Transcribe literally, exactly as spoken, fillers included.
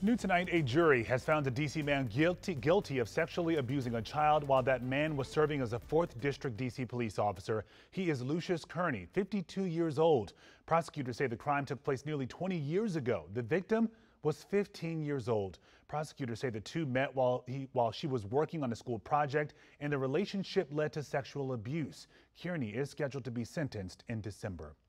New tonight, a jury has found a D C man guilty, guilty of sexually abusing a child while that man was serving as a fourth District D C police officer. He is Lucius Kearney, fifty-two years old. Prosecutors say the crime took place nearly twenty years ago. The victim was fifteen years old. Prosecutors say the two met while, he, while she was working on a school project, and the relationship led to sexual abuse. Kearney is scheduled to be sentenced in December.